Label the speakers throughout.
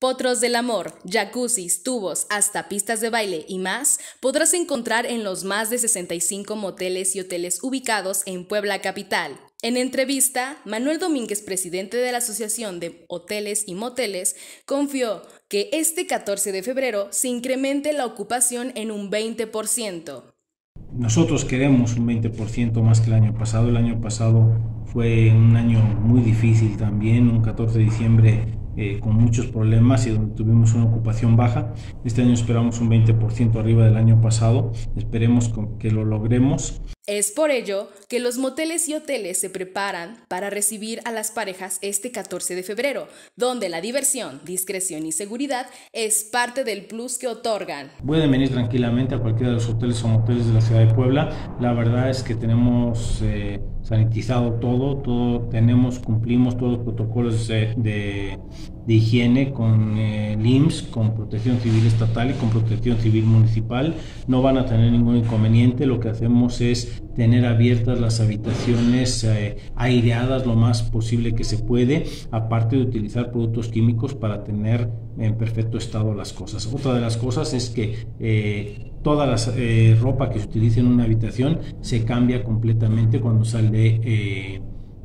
Speaker 1: Potros del amor, jacuzzis, tubos, hasta pistas de baile y más podrás encontrar en los más de 65 moteles y hoteles ubicados en Puebla capital. En entrevista, Manuel Domínguez, presidente de la Asociación de Hoteles y Moteles, confió que este 14 de febrero se incremente la ocupación en un 20%.
Speaker 2: Nosotros queremos un 20% más que el año pasado. El año pasado fue un año muy difícil también, un 14 de diciembre con muchos problemas y donde tuvimos una ocupación baja. Este año esperamos un 20% arriba del año pasado. Esperemos que lo logremos.
Speaker 1: Es por ello que los moteles y hoteles se preparan para recibir a las parejas este 14 de febrero, donde la diversión, discreción y seguridad es parte del plus que otorgan.
Speaker 2: Pueden venir tranquilamente a cualquiera de los hoteles o moteles de la ciudad de Puebla. La verdad es que tenemos sanitizado todo, cumplimos todos los protocolos de higiene con el IMSS, con Protección Civil Estatal y con Protección Civil Municipal. No van a tener ningún inconveniente. Lo que hacemos es tener abiertas las habitaciones, aireadas lo más posible que se puede, aparte de utilizar productos químicos para tener en perfecto estado las cosas. Otra de las cosas es que toda la ropa que se utilice en una habitación se cambia completamente cuando sale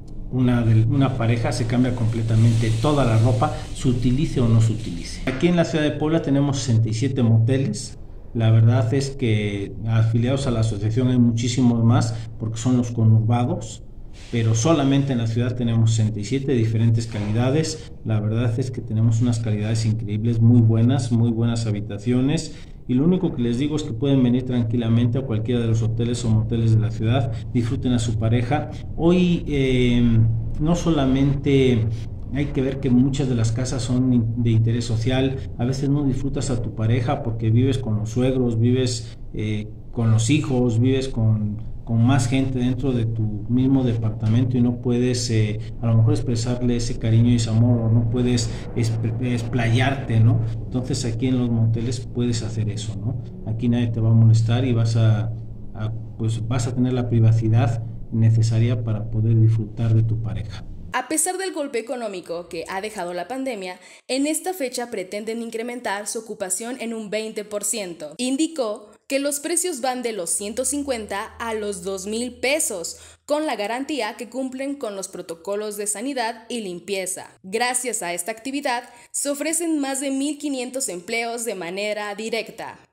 Speaker 2: una pareja, se cambia completamente toda la ropa, se utilice o no se utilice. Aquí en la ciudad de Puebla tenemos 67 moteles. La verdad es que afiliados a la asociación hay muchísimos más porque son los conurbados, pero solamente en la ciudad tenemos 67 de diferentes calidades. La verdad es que tenemos unas calidades increíbles, muy buenas habitaciones. Y lo único que les digo es que pueden venir tranquilamente a cualquiera de los hoteles o moteles de la ciudad, disfruten a su pareja. Hoy no solamente hay que ver que muchas de las casas son de interés social, a veces no disfrutas a tu pareja porque vives con los suegros, vives con los hijos, vives con más gente dentro de tu mismo departamento y no puedes a lo mejor expresarle ese cariño y ese amor, o no puedes explayarte, ¿no? Entonces aquí en los moteles puedes hacer eso, ¿no? Aquí nadie te va a molestar y vas a tener la privacidad necesaria para poder disfrutar de tu pareja.
Speaker 1: A pesar del golpe económico que ha dejado la pandemia, en esta fecha pretenden incrementar su ocupación en un 20%. Indicó que los precios van de los 150 a los 2,000 pesos, con la garantía que cumplen con los protocolos de sanidad y limpieza. Gracias a esta actividad, se ofrecen más de 1,500 empleos de manera directa.